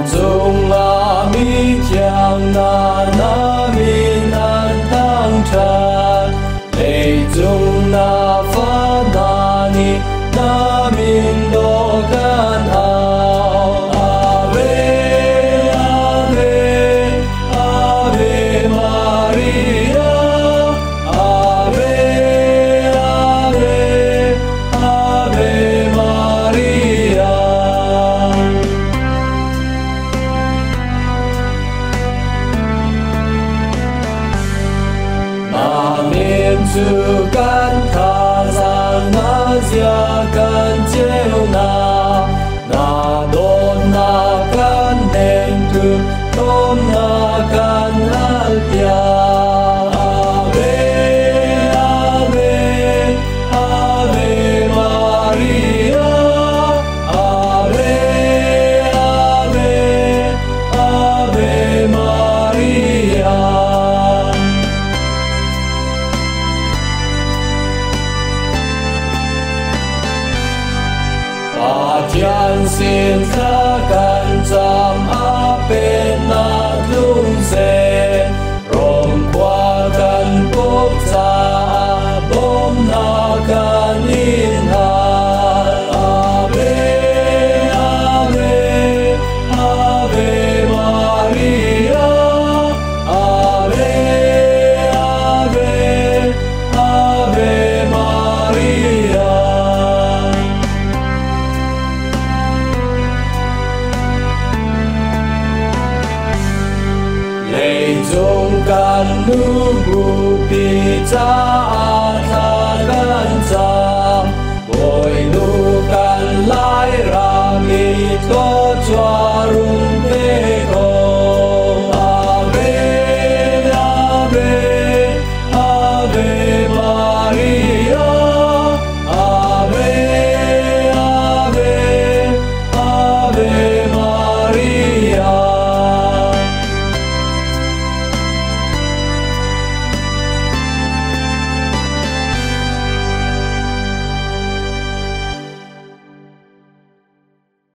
Dung mi chiang na min an tang cha lei dung na fa na ni na min do kan ao ave ave ave Maria ave ave ave Maria. Niệm zu can tha giang na zia can chiêu na đôn na can đền tu đôn na can al tia ave ave ave Maria ave ave ave Maria. Thiên xin khá can chăm á bên na lung xe rộng qua can quốc gia bom na can in hạt ave ave ave Maria ave ave ave Maria. Dung can nu bu pi cha tha gan cha